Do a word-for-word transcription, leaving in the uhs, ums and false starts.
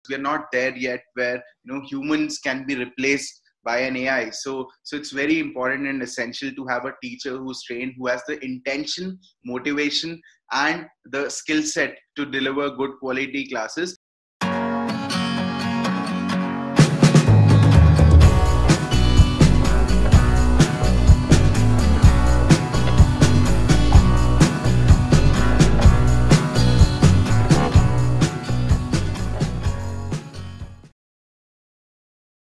we're not there yet where, you know, humans can be replaced by an A I. So, so it's very important and essential to have a teacher who's trained, who has the intention, motivation, and the skill set to deliver good quality classes.